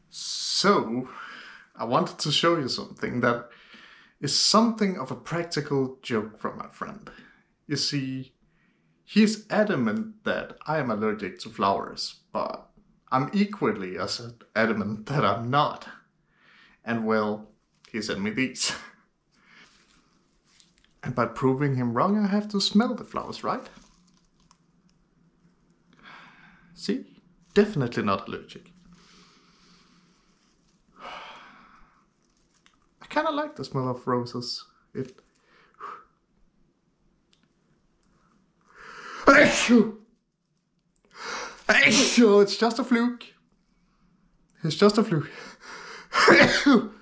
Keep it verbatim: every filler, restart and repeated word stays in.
So, I wanted to show you something that is something of a practical joke from my friend. You see, he's adamant that I am allergic to flowers, but I'm equally as adamant that I'm not. And well, he sent me these. And by proving him wrong, I have to smell the flowers, right? See? Definitely not allergic. I kinda like the smell of roses. It... Achoo! Achoo! It's just a fluke. It's just a fluke.